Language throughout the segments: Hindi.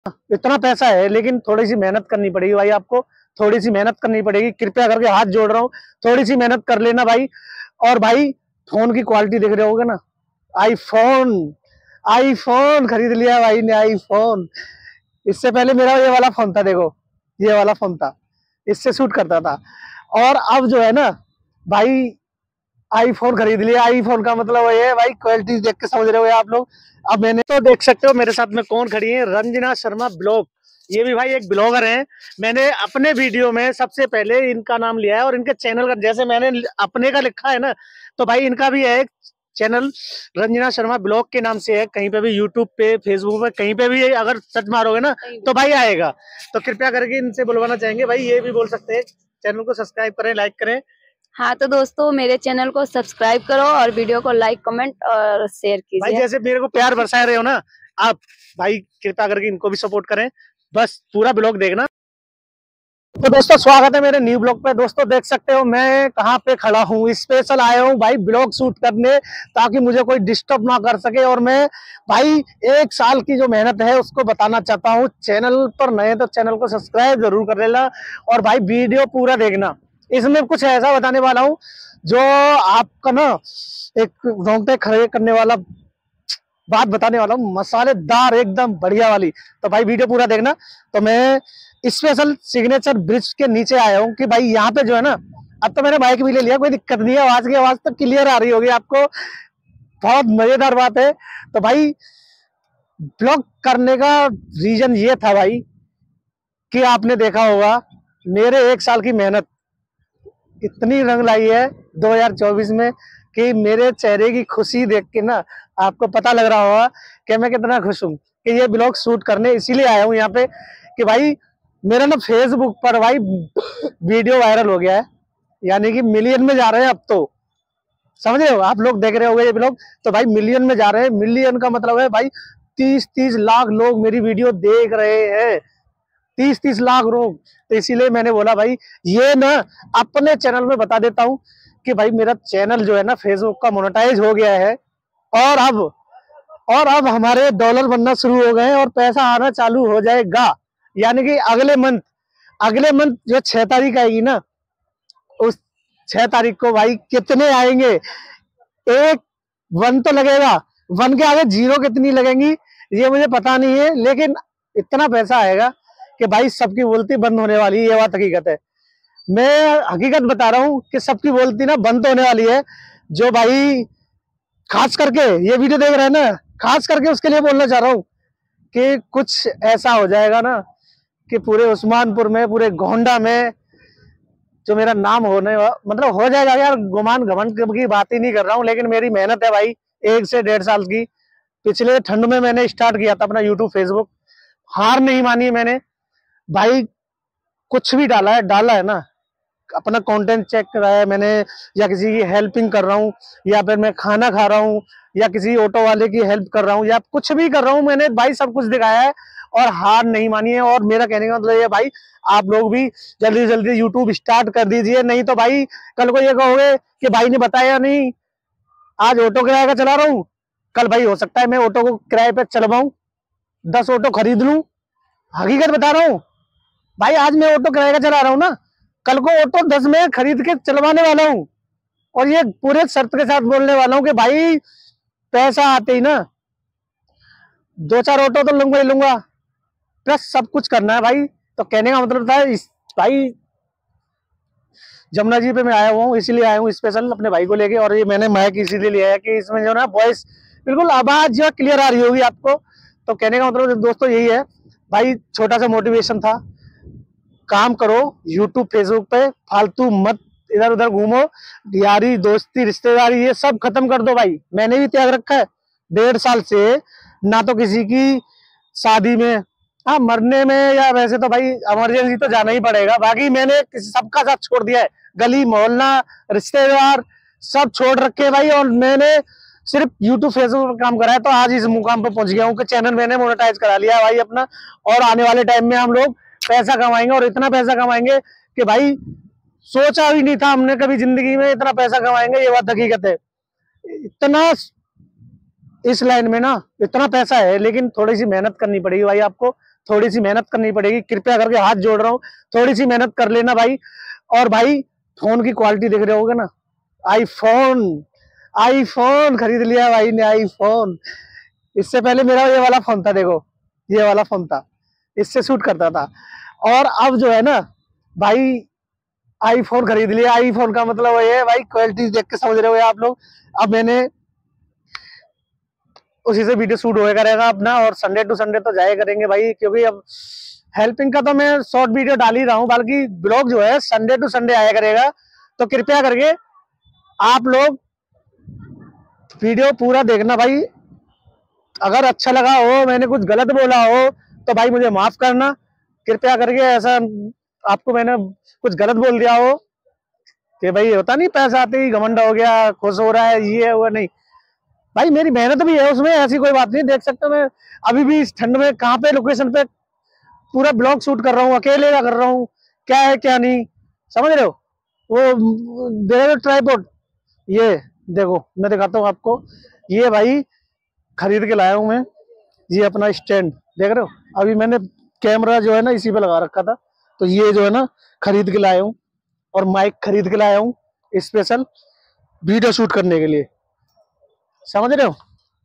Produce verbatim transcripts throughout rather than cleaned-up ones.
इतना पैसा है लेकिन थोड़ी सी मेहनत करनी पड़ेगी भाई आपको। थोड़ी सी मेहनत करनी पड़ेगी, कृपया करके हाथ जोड़ रहा हूँ, थोड़ी सी मेहनत कर लेना भाई। और भाई फोन की क्वालिटी देख रहे होगे ना, आईफोन आईफोन खरीद लिया भाई ने, आईफोन। इससे पहले मेरा ये वाला फोन था, देखो ये वाला फोन था, इससे शूट करता था। और अब जो है ना भाई, आईफोन खरीद लिया। आईफोन का मतलब ये है भाई, क्वालिटी देख के समझ रहे हो आप लोग। अब मैंने तो देख सकते हो मेरे साथ में कौन खड़ी है, रंजना शर्मा ब्लॉग। ये भी भाई एक ब्लॉगर हैं। मैंने अपने वीडियो में सबसे पहले इनका नाम लिया है और इनके चैनल का, जैसे मैंने अपने का लिखा है ना, तो भाई इनका भी है एक चैनल, रंजना शर्मा ब्लॉग के नाम से है। कहीं पे भी यूट्यूब पे, फेसबुक पे, कहीं पे भी अगर सर्च मारोगे ना तो भाई आएगा। तो कृपया करके इनसे बुलवाना चाहेंगे भाई, ये भी बोल सकते हैं चैनल को सब्सक्राइब करें, लाइक करें। हाँ तो दोस्तों मेरे चैनल को सब्सक्राइब करो और वीडियो को लाइक, कमेंट और शेयर कीजिए। भाई जैसे मेरे को प्यार बरसा रहे हो ना आप, भाई कृपया करके इनको भी सपोर्ट करें, बस पूरा ब्लॉग देखना। तो दोस्तों स्वागत है मेरे न्यू ब्लॉग पे। दोस्तों देख सकते हो मैं कहाँ पे खड़ा हूँ, स्पेशल आया हूँ भाई ब्लॉग शूट करने, ताकि मुझे कोई डिस्टर्ब ना कर सके। और मैं भाई एक साल की जो मेहनत है उसको बताना चाहता हूँ। चैनल पर नए तो चैनल को सब्सक्राइब जरूर कर लेना और भाई वीडियो पूरा देखना। इसमें कुछ ऐसा बताने वाला हूँ जो आपका ना एक रोंगटे खड़े करने वाला बात बताने वाला हूँ, मसालेदार एकदम बढ़िया वाली। तो भाई वीडियो पूरा देखना। तो मैं स्पेशल सिग्नेचर ब्रिज के नीचे आया हूँ कि भाई यहाँ पे जो है ना, अब तो मैंने बाइक भी ले लिया, कोई दिक्कत नहीं है, आवाज की आवाज तो क्लियर आ रही होगी आपको। बहुत मजेदार बात है। तो भाई ब्लॉग करने का रीजन ये था भाई कि आपने देखा होगा मेरे एक साल की मेहनत इतनी रंग लाई है दो हज़ार चौबीस में कि मेरे चेहरे की खुशी देख के ना आपको पता लग रहा होगा कि मैं कितना खुश हूँ कि ये ब्लॉग शूट करने इसीलिए आया हूँ यहाँ पे कि भाई मेरा ना फेसबुक पर भाई वीडियो वायरल हो गया है, यानी कि मिलियन में जा रहे हैं अब तो। समझ रहे हो आप लोग, देख रहे होगे ये ब्लॉग, तो भाई मिलियन में जा रहे हैं। मिलियन का मतलब है भाई तीस तीस लाख लोग मेरी वीडियो देख रहे हैं, तीस तीस लाख लोग। तो इसीलिए मैंने बोला भाई ये ना अपने चैनल में बता देता हूँ कि भाई मेरा चैनल जो है ना फेसबुक का मोनेटाइज हो गया है और अब और अब हमारे डॉलर बनना शुरू हो गए हैं और पैसा आना चालू हो जाएगा। यानी कि अगले मंथ अगले मंथ जो छह तारीख आएगी ना, उस छह तारीख को भाई कितने आएंगे, एक वन तो लगेगा, वन के आगे जीरो कितनी लगेंगी ये मुझे पता नहीं है, लेकिन इतना पैसा आएगा कि भाई सबकी बोलती बंद होने वाली है। ये बात हकीकत है, मैं हकीकत बता रहा हूँ कि सबकी बोलती ना बंद होने वाली है। जो भाई खास करके ये वीडियो देख रहे हैं ना, खास करके उसके लिए बोलना चाह रहा हूँ कि कुछ ऐसा हो जाएगा ना कि पूरे उस्मानपुर में, पूरे गोंडा में जो मेरा नाम होने मतलब हो जाएगा यार। गुमान घमंड की बात ही नहीं कर रहा हूँ, लेकिन मेरी मेहनत है भाई एक से डेढ़ साल की। पिछले ठंड में मैंने स्टार्ट किया था अपना यूट्यूब फेसबुक, हार नहीं मानी मैंने भाई, कुछ भी डाला है डाला है ना, अपना कंटेंट चेक कराया है मैंने, या किसी की हेल्पिंग कर रहा हूँ, या फिर मैं खाना खा रहा हूँ, या किसी ऑटो वाले की हेल्प कर रहा हूँ, या कुछ भी कर रहा हूँ, मैंने भाई सब कुछ दिखाया है और हार नहीं मानी है। और मेरा कहने का मतलब ये भाई आप लोग भी जल्दी जल्दी यूट्यूब स्टार्ट कर दीजिए, नहीं तो भाई कल को ये कहोगे कि भाई ने बताया नहीं। आज ऑटो किराए का चला रहा हूँ, कल भाई हो सकता है मैं ऑटो को किराए पे चलवाऊं, दस ऑटो खरीद लूं। हकीकत बता रहा हूँ भाई, आज मैं ऑटो किराए का चला रहा हूँ ना, कल को ऑटो दस में खरीद के चलवाने वाला हूँ। और ये पूरे शर्त के साथ बोलने वाला हूँ कि भाई पैसा आते ही ना दो चार ऑटो तो लूंगा ही लूंगा, प्लस सब कुछ करना है भाई। तो कहने का मतलब था इस भाई जमुना जी पे मैं आया हुआ हूँ, इसीलिए आया हूँ स्पेशल अपने भाई को लेके। और ये मैंने माइक इसीलिए लिया है कि इसमें जो ना वॉइस बिल्कुल आवाज जो क्लियर आ रही होगी आपको। तो कहने का मतलब दोस्तों यही है भाई, छोटा सा मोटिवेशन था, काम करो यूट्यूब फेसबुक पे, फालतू मत इधर उधर घूमो, यारी दोस्ती रिश्तेदारी ये सब खत्म कर दो भाई। मैंने भी त्याग रखा है डेढ़ साल से, ना तो किसी की शादी में, हाँ मरने में या वैसे तो भाई इमरजेंसी तो जाना ही पड़ेगा, बाकी मैंने सबका साथ छोड़ दिया है, गली मोहल्ला रिश्तेदार सब छोड़ रखे भाई। और मैंने सिर्फ यूट्यूब फेसबुक पर काम करा है, तो आज इस मुकाम पे पहुंच गया हूँ कि चैनल मैंने मोनेटाइज करा लिया है भाई अपना। और आने वाले टाइम में हम लोग पैसा कमाएंगे और इतना पैसा कमाएंगे कि भाई सोचा भी नहीं था हमने कभी जिंदगी में इतना पैसा कमाएंगे। ये बात हकीकत है, इतना इस लाइन में ना इतना पैसा है, लेकिन थोड़ी सी मेहनत करनी पड़ेगी भाई आपको। थोड़ी सी मेहनत करनी पड़ेगी, कृपया करके हाथ जोड़ रहा हूँ, थोड़ी सी मेहनत कर लेना भाई। और भाई फोन की क्वालिटी देख रहे होगे ना, आईफोन आईफोन खरीद लिया भाई ने, आईफोन। इससे पहले मेरा ये वाला फोन था, देखो ये वाला फोन था, इससे शूट करता था। और अब जो है ना भाई आईफोन खरीद लिया। आईफोन का मतलब ये है भाई, क्वालिटी देख के समझ रहे हो आप लोग। अब मैंने उसी से वीडियो शूट होया करेगा अपना, और संडे टू संडे तो जाया करेंगे भाई, क्योंकि अब हेल्पिंग का तो मैं शॉर्ट वीडियो डाल ही रहा हूँ, बल्कि ब्लॉग जो है संडे टू संडे आया करेगा। तो कृपया करके आप लोग वीडियो पूरा देखना भाई। अगर अच्छा लगा हो, मैंने कुछ गलत बोला हो तो भाई मुझे माफ करना कृपया करके। ऐसा आपको मैंने कुछ गलत बोल दिया हो कि भाई होता नहीं पैसा आते ही घमंड हो गया, खुश हो रहा है, ये हुआ, नहीं भाई मेरी मेहनत भी है उसमें, ऐसी कोई बात नहीं। देख सकते हो मैं अभी भी इस ठंड में कहाँ पे लोकेशन पे पूरा ब्लॉग शूट कर रहा हूँ, अकेले का कर रहा हूँ, क्या है क्या नहीं, समझ रहे हो। वो देखो ट्राइपॉड, ये देखो मैं दिखाता हूँ आपको, ये भाई खरीद के लाया हूँ मैं। ये अपना स्टैंड देख रहे हो, अभी मैंने कैमरा जो है ना इसी पे लगा रखा था, तो ये जो है ना खरीद के लाया हूँ। और माइक खरीद के लाया हूँ स्पेशल वीडियो शूट करने के लिए, समझ रहे हो,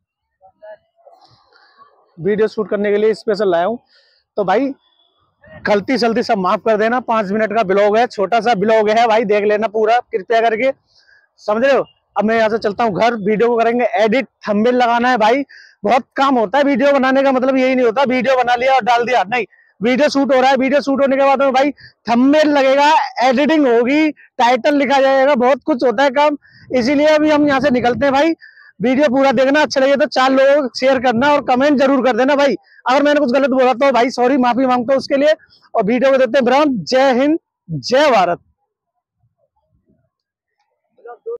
वीडियो शूट करने के लिए स्पेशल लाया हूँ। तो भाई गलती सलती सब माफ कर देना, पांच मिनट का ब्लॉग है, छोटा सा ब्लॉग है भाई, देख लेना पूरा कृपया करके, समझ रहे हो। अब मैं यहाँ से चलता हूँ घर, वीडियो को करेंगे एडिट, थंबनेल लगाना है भाई, बहुत काम होता है वीडियो बनाने का। मतलब यही नहीं होता वीडियो बना लिया और डाल दिया, नहीं, वीडियो शूट हो रहा है, वीडियो शूट होने के बाद में भाई थंबनेल लगेगा, एडिटिंग होगी, टाइटल लिखा जाएगा, बहुत कुछ होता है काम। इसीलिए अभी हम यहाँ से निकलते हैं भाई। वीडियो पूरा देखना, अच्छा लगे तो चार लोगों को शेयर करना और कमेंट जरूर कर देना भाई। अगर मैंने कुछ गलत बोला तो भाई सॉरी, माफी मांगता हूँ उसके लिए। और वीडियो को देते हैं विराम। जय हिंद, जय भारत।